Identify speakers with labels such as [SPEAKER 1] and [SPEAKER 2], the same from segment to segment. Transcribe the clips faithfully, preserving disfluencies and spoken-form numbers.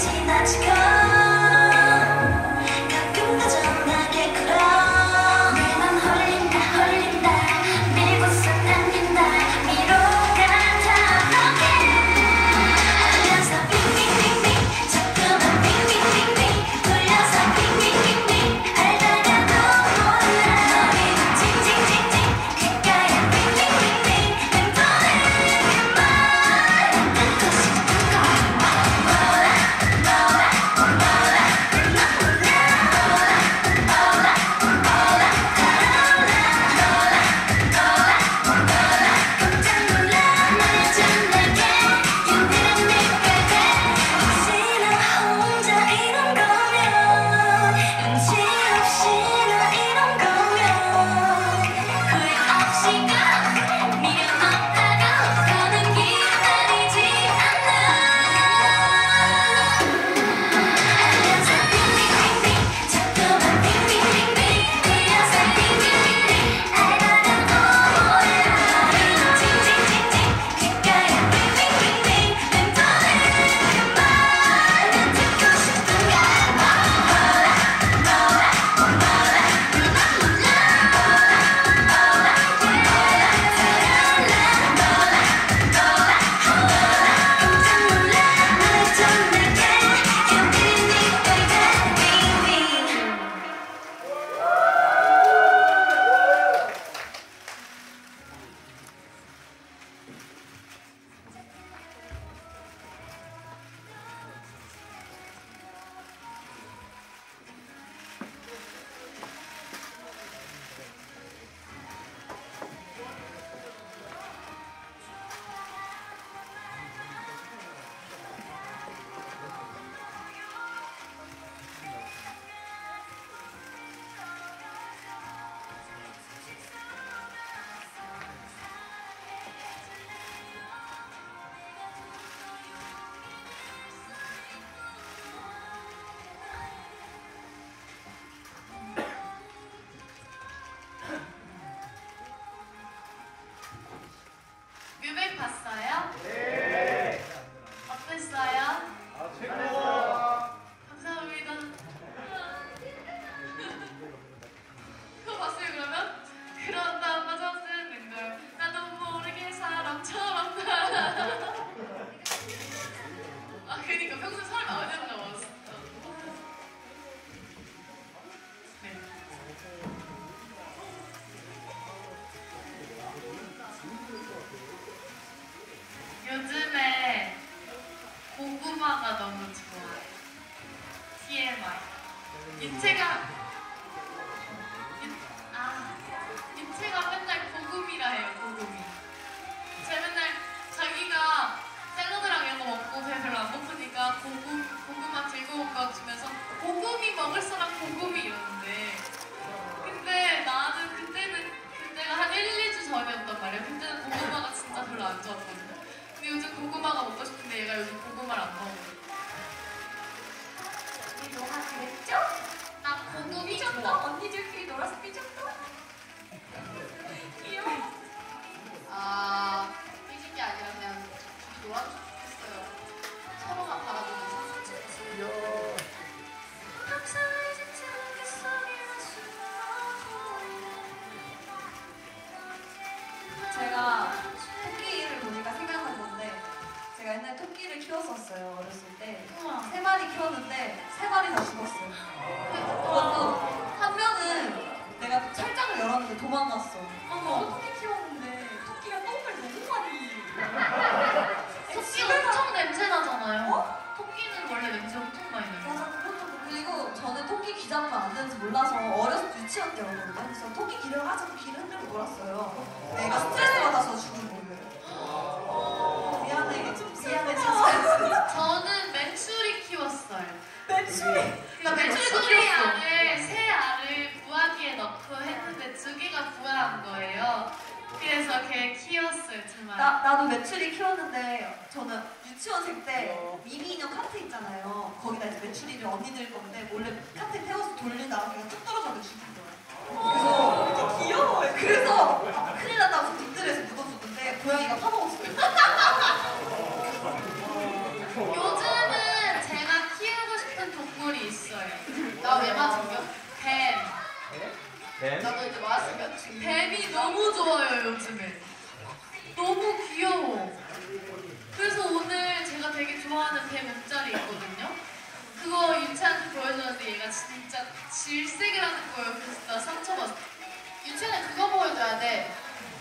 [SPEAKER 1] 요즘은 제가 뱀?
[SPEAKER 2] 나도 이제 왔으면
[SPEAKER 3] 뱀이 너무 좋아요 요즘에. 너무 귀여워. 그래서 오늘 제가 되게 좋아하는 뱀 옷자리 있거든요. 그거 유채한테 보여줬는데 얘가 진짜 질색을 하는 거예요. 그래서 나 상처받았어.
[SPEAKER 2] 유채는 그거 보여줘야 돼.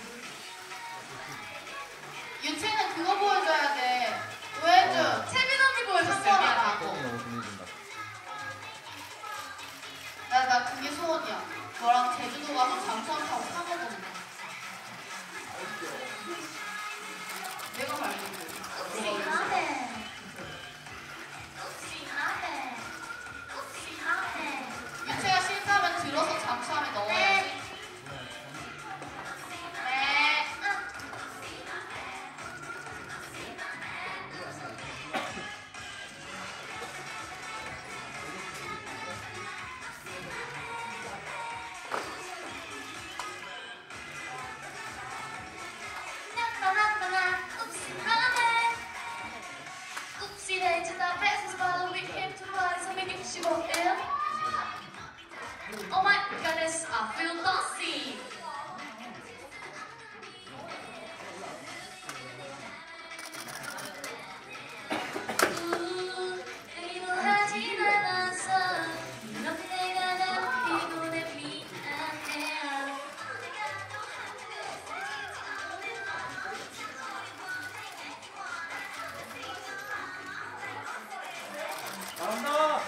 [SPEAKER 2] 유채는 그거 보여줘야 돼. 보여줘.
[SPEAKER 3] 채민 언니 보여줬어요.
[SPEAKER 2] 한
[SPEAKER 3] 미안해.
[SPEAKER 2] 번
[SPEAKER 1] 너무 분해진다.
[SPEAKER 2] 나, 나 그게 소원이야. 너랑 제주도 가서 잠수함 타고 사 먹어보는 거. 내가 말해줄게. 유채가 싫다면 들어서 잠수함에 넣어야지. 네.
[SPEAKER 3] Oh my goodness, I feel lossy. 의도하진 않았어. 넌 내가 남기고 내 미안해.
[SPEAKER 1] 잘한다!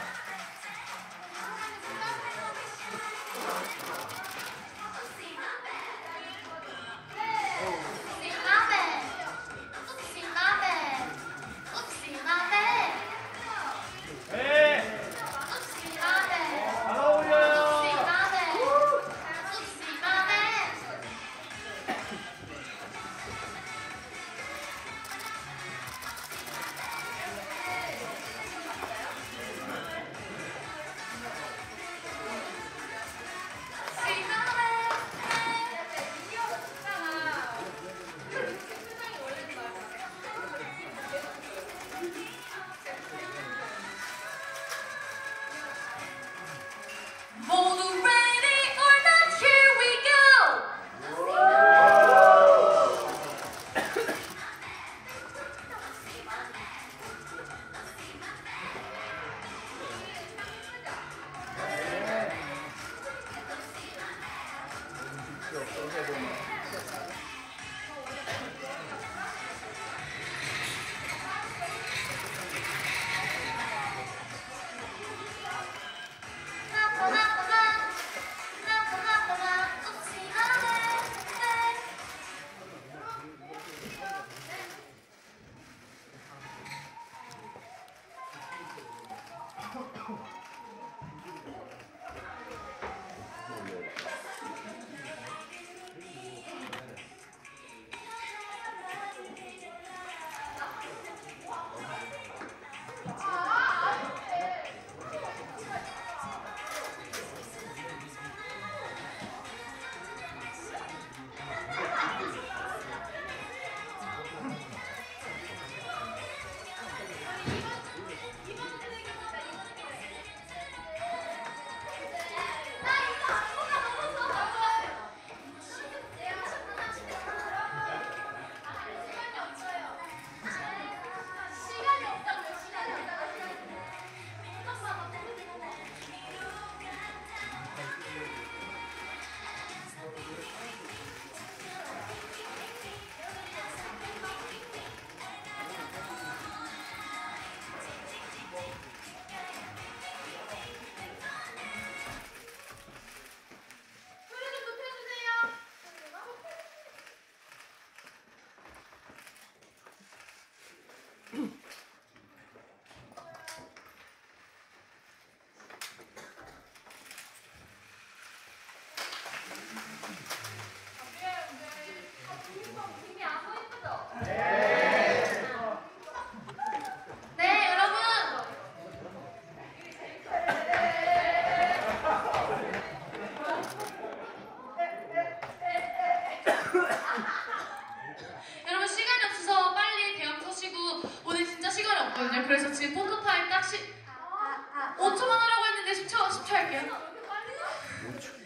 [SPEAKER 3] 그래서 지금 포토타임 딱 시... 오 초만 하라고 했는데 십 초, 십 초 할게요.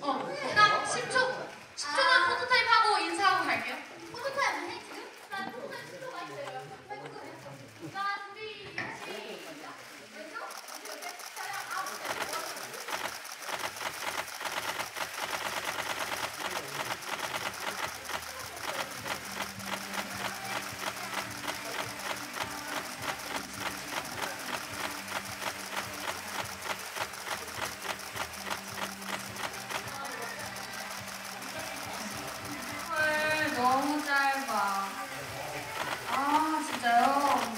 [SPEAKER 3] 어, 딱 십 초, 십 초만 포토타임 하고 인사하고 갈게요.
[SPEAKER 2] 포토타임 해 지금? 나 포토타임 십 초가 있어요. 하나, 둘, 시작. 왼쪽, 이렇게 촬영 아홉 개.
[SPEAKER 4] 헐, 너무 짧아. 아, 진짜요?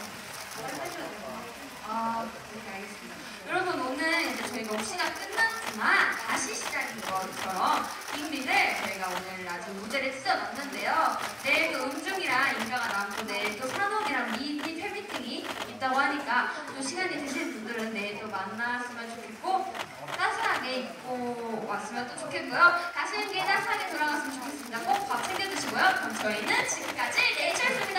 [SPEAKER 4] 아, 네, 알겠습니다. 여러분, 오늘 이제 저희가 녹시가 끝났지만 다시 시작인 것처럼 빅리를 저희가 오늘 아주 무대를 찢어놨는데요. 내일 또 음중이랑 인가가 남고 내일 또 산옥이랑 미니 팬미팅이 있다고 하니까 또 시간이 되시는 분들은 내일 또 만났으면 좋겠고 따스하게 입고 왔으면 또 좋겠고요. 가시는 길에 따스하게 돌아갔으면 좋겠습니다. 꼭 밥 챙겨 드시고요. 그럼 저희는 지금까지 네이처였습니다.